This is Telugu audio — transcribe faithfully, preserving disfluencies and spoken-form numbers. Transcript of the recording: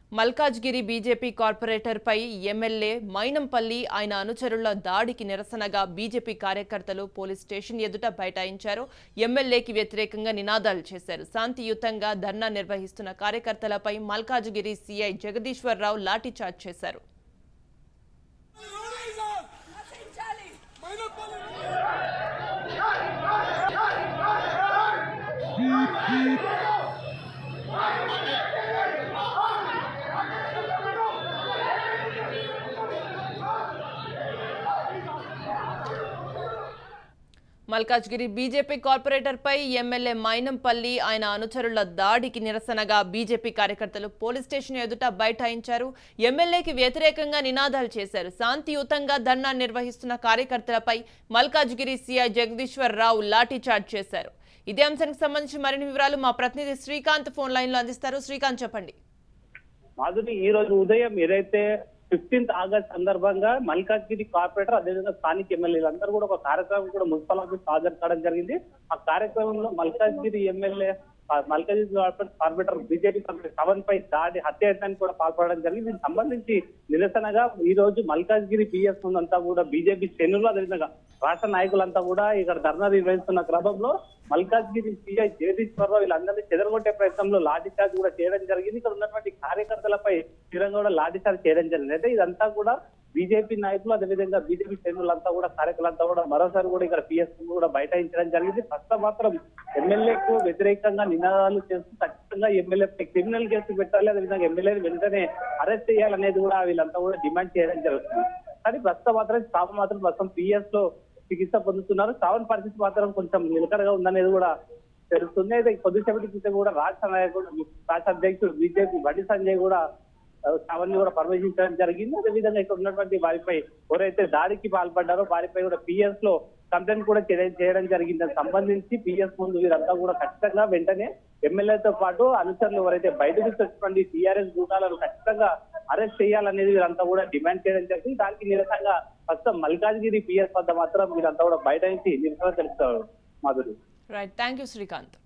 మల్కాజ్గిరి బీజేపీ కార్పొరేటర్ పై ఎమ్మెల్యే మైనంపల్లి ఆయన అనుచరుల దాడికి నిరసనగా బీజేపీ కార్యకర్తలు పోలీస్ స్టేషన్ ఎదుట బైఠాయించారు. ఎమ్మెల్యేకి వ్యతిరేకంగా నినాదాలు చేశారు. శాంతియుతంగా ధర్నా నిర్వహిస్తున్న కార్యకర్తలపై మల్కాజ్గిరి సీఐ జగదీశ్వరరావు లాఠీచార్జ్ చేశారు. మల్కాజ్గిరి బీజేపీ కార్పొరేటర్ పై ఎమ్మెల్యే మైనంపల్లి ఆయన అనుచరుల దాడికి నిరసనగా బీజేపీ కార్యకర్తలు పోలీస్ స్టేషన్ ఎదుట బైఠాయించారు. ఎమ్మెల్యేకి వ్యతిరేకంగా నినాదాలు చేశారు. శాంతియుతంగా ధర్నా నిర్వహిస్తున్న కార్యకర్తలపై మల్కాజ్గిరి సీఐ జగదీశ్వరరావు లాఠీచార్జ్ చేశారు. ఇదే అంశానికి సంబంధించి మరిన్ని వివరాలు మా ప్రతినిధి శ్రీకాంత్ ఫోన్ లైన్ లో అందిస్తారు. శ్రీకాంత్, చెప్పండి. మాధురి, ఈ రోజు ఉదయం ఏదైతే ఫిఫ్టీన్త్ ఆగస్ట్ సందర్భంగా మల్కాజ్గిరి కార్పొరేటర్ అదేవిధంగా స్థానిక ఎమ్మెల్యేలందరూ కూడా ఒక కార్యక్రమం కూడా మున్సిపల్ ఆఫీస్ హాజరు కావడం జరిగింది. ఆ కార్యక్రమంలో Malkajgiri MLA Malkajgiri corporator BJP Pavan పై దాడి హత్యాయత్నానికి కూడా పాల్పడడం జరిగింది. దీనికి సంబంధించి నిరసనగా ఈ రోజు మల్కాజ్గిరి పిఎస్ అంతా కూడా బీజేపీ శ్రేణులు అదేవిధంగా రాష్ట్ర నాయకులంతా కూడా ఇక్కడ ధర్నా నిర్వహిస్తున్న క్రమంలో మల్కాజ్గిరి సీఐ జగదీశ్వరరావు వీళ్ళందరినీ చెదరగొట్టే ప్రయత్నంలో లాఠీచార్జ్ కూడా చేయడం జరిగింది. ఇక్కడ ఉన్నటువంటి కార్యకర్తలపై తీవ్రంగా కూడా లాఠీచార్జ్ చేయడం జరిగింది. అయితే ఇదంతా కూడా బీజేపీ నాయకులు అదేవిధంగా బీజేపీ శ్రేణులంతా కూడా కార్యకర్తలంతా కూడా మరోసారి కూడా ఇక్కడ పిఎస్ కూడా బైఠాయించడం జరిగింది. ప్రస్తుతం మాత్రం ఎమ్మెల్యేకు వ్యతిరేకంగా నినాదాలు చేస్తూ ఖచ్చితంగా ఎమ్మెల్యే క్రిమినల్ కేసు పెట్టాలి, అదేవిధంగా ఎమ్మెల్యేని వెంటనే అరెస్ట్ చేయాలనేది కూడా వీళ్ళంతా కూడా డిమాండ్ చేయడం జరుగుతుంది. కానీ ప్రస్తుతం మాత్రం శ్రావణ్ మాత్రం ప్రస్తుతం పిఎస్ లో చికిత్స పొందుతున్నారు. శ్రావణ్ పరిస్థితి మాత్రం కొంచెం నిలకడగా ఉందనేది కూడా తెలుస్తుంది. అయితే కొద్దిసేపటి క్రితం కూడా రాష్ట్ర నాయకుడు రాష్ట్ర అధ్యక్షుడు బీజేపీ బండి సంజయ్ కూడా శ్రావణ్ కూడా పర్యవేక్షించడం జరిగింది. అదేవిధంగా ఇక్కడ ఉన్నటువంటి వారిపై ఎవరైతే దాడికి పాల్పడ్డారో వారిపై కూడా పిఎస్ లో కంప్లైంట్ కూడా చేయడం జరిగింది. దానికి సంబంధించి పిఎస్ ముందు వీరంతా కూడా ఖచ్చితంగా వెంటనే ఎమ్మెల్యేతో పాటు అనుచరులు ఎవరైతే బయటకు వచ్చినటువంటి టీఆర్ఎస్ గూటాలను ఖచ్చితంగా అరెస్ట్ చేయాలనేది వీరంతా కూడా డిమాండ్ చేయడం జరిగింది. దానికి నిరసనగా ప్రస్తుతం మల్కాజ్గిరి పిఎస్ వద్ద మాత్రం వీరంతా కూడా బయట నుంచి నిరసన తెలుస్తారు. Madhuri, right, thank you Srikanth.